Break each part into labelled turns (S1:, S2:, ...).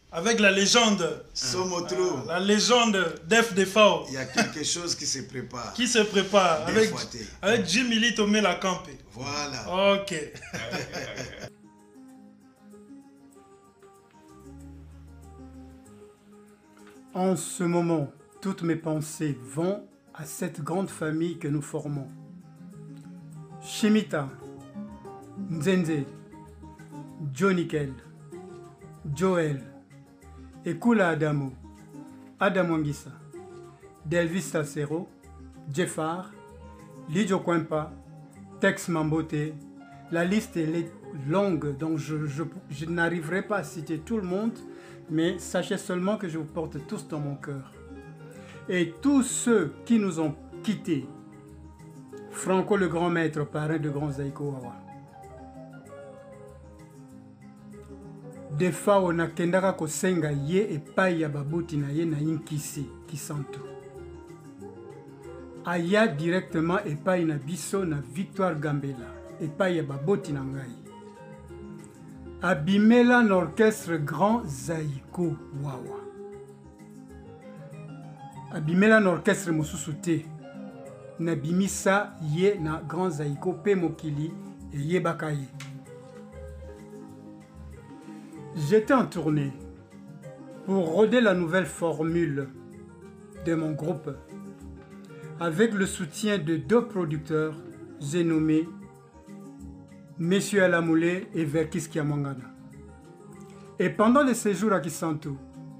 S1: avec la légende.
S2: Somotro.
S1: La légende d'F Defao.
S2: Il y a quelque chose qui se prépare.
S1: Qui se prépare avec Jimmy Tomé la Campé.
S2: Voilà.
S1: Ok.
S3: En ce moment, toutes mes pensées vont à cette grande famille que nous formons. Shimita, Nzenze, Jonikel, Joel, Ekula Adamo, Adam Wangisa, Delvis Tassero, Jeffar, Lidjo Kwempa, Tex Mambote. La liste est longue, donc je n'arriverai pas à citer tout le monde, mais sachez seulement que je vous porte tous dans mon cœur. Et tous ceux qui nous ont quittés, Franco le grand maître, parrain de Grand Zaïko Wawa. Defao nakendaka kosenga ye epai ya babuti na ye na Inkisi Kisantu. Aya directement epai na biso na Victoire Gambela epai ya baboti na ngai. Abimela l'orchestre Grand Zaïko Wawa. Abimela l'orchestre mosusu te. Nabimisa ye na Grand Zaïko pe mokili et ye bakaye. J'étais en tournée pour roder la nouvelle formule de mon groupe avec le soutien de deux producteurs, j'ai nommé Monsieur Alamoulé et Verkis Kiamangana. Et pendant le séjour à Kisantu,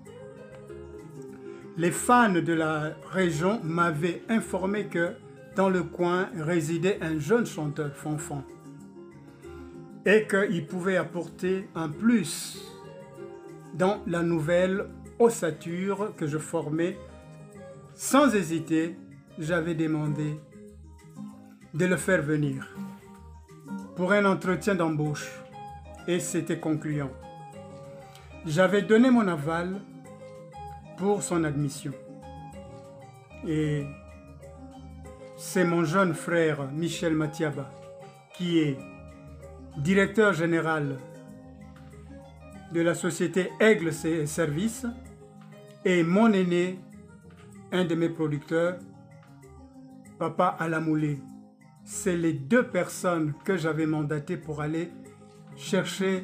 S3: les fans de la région m'avaient informé que dans le coin résidait un jeune chanteur Fonfon et qu'il pouvait apporter un plus dans la nouvelle ossature que je formais. Sans hésiter, j'avais demandé de le faire venir pour un entretien d'embauche et c'était concluant. J'avais donné mon aval pour son admission. Et c'est mon jeune frère Michel Matiaba qui est directeur général de la société Aigle Service et mon aîné, un de mes producteurs, Papa Alamoulé. C'est les deux personnes que j'avais mandatées pour aller chercher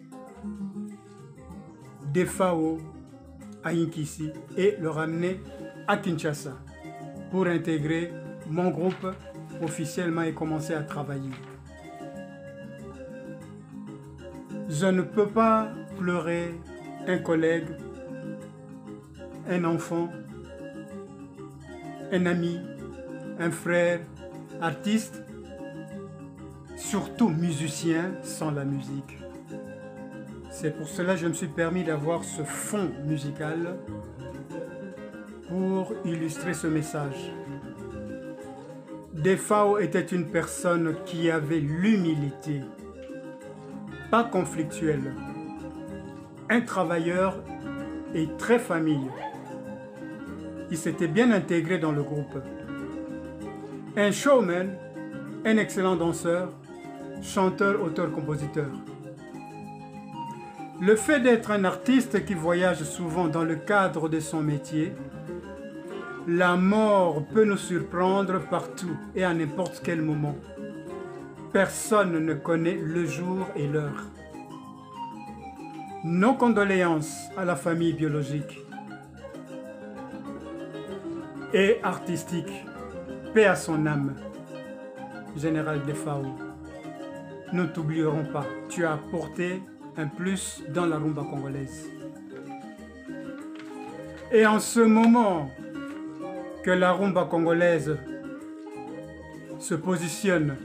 S3: des FAO à Inkisi et le ramener à Kinshasa pour intégrer mon groupe officiellement et commencer à travailler. Je ne peux pas pleurer un collègue, un enfant, un ami, un frère, artiste, surtout musicien sans la musique. C'est pour cela que je me suis permis d'avoir ce fond musical pour illustrer ce message. Defao était une personne qui avait l'humilité, pas conflictuelle, un travailleur et très famille. Il s'était bien intégré dans le groupe. Un showman, un excellent danseur, chanteur, auteur, compositeur. Le fait d'être un artiste qui voyage souvent dans le cadre de son métier, la mort peut nous surprendre partout et à n'importe quel moment. Personne ne connaît le jour et l'heure. Nos condoléances à la famille biologique et artistique. Paix à son âme, Général Defao. Nous ne t'oublierons pas. Tu as apporté un plus dans la rumba congolaise. Et en ce moment que la rumba congolaise se positionne,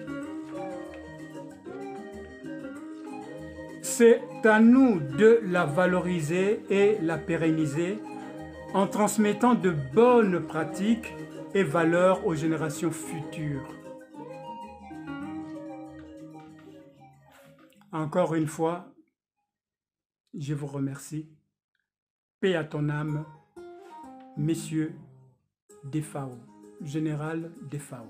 S3: c'est à nous de la valoriser et la pérenniser en transmettant de bonnes pratiques et valeurs aux générations futures. Encore une fois, je vous remercie. Paix à ton âme, messieurs Defao, Général Defao.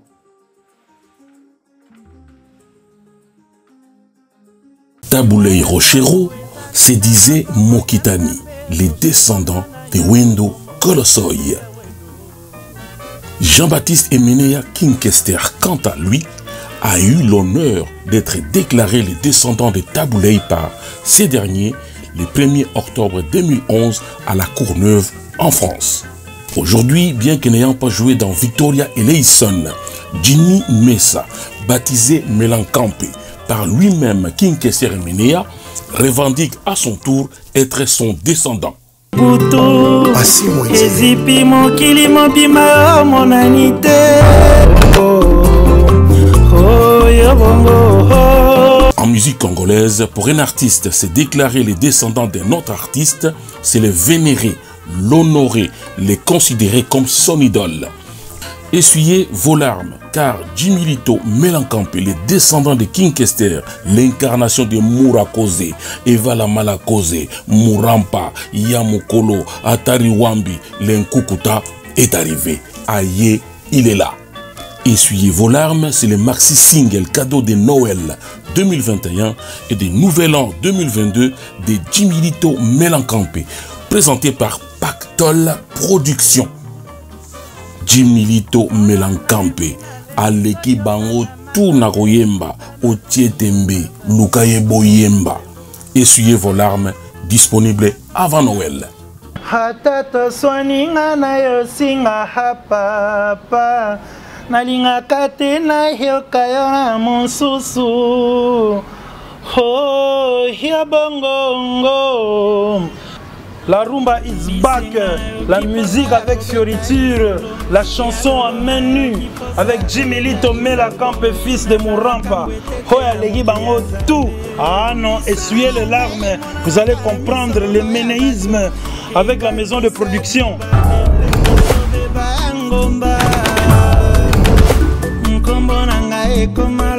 S4: Taboulei Rochero se disait Mokitani. les descendants de Wendo Kolosoi. Jean-Baptiste Emeneya Kinkester, quant à lui, a eu l'honneur d'être déclaré les descendants de Tabouley par ces derniers le 1er octobre 2011 à la Courneuve en France. Aujourd'hui, bien que n'ayant pas joué dans Victoria et Leison, Jimmy Mesa, baptisé Melankampe par lui-même Kinkester Emeneya, revendique à son tour être son descendant. En musique congolaise, pour un artiste, c'est déclarer les descendants d'un autre artiste, c'est le vénérer, l'honorer, les considérer comme son idole. Essuyez vos larmes, car Jimilito Melankampe, les descendants de Kinkester, l'incarnation de Murakose, Evala Malakose, Murampa, Yamukolo, Atariwambi, l'Enkukuta est arrivé. Aïe, il est là. Essuyez vos larmes, c'est le maxi single cadeau de Noël 2021 et de Nouvel An 2022 de Jimilito Melankampe, présenté par Pactol Productions. Jimilito Melankampe, Aleki Bango Tourna Koyemba, Otietembe, Lukaye Boyemba. Essuyez vos larmes, disponible avant Noël.
S1: Hatata swaninga na yosinga hapapa nalinga kate na yokayo na monsusu ho ya bongongo. La rumba is back, la musique avec fioriture, la chanson en main nue avec Jimilito Melankampe, fils de Murampa. Hoya legi bango tout. Ah non, essuyez les larmes, vous allez comprendre le ménéisme avec la maison de production. Nkombo nanga ekoma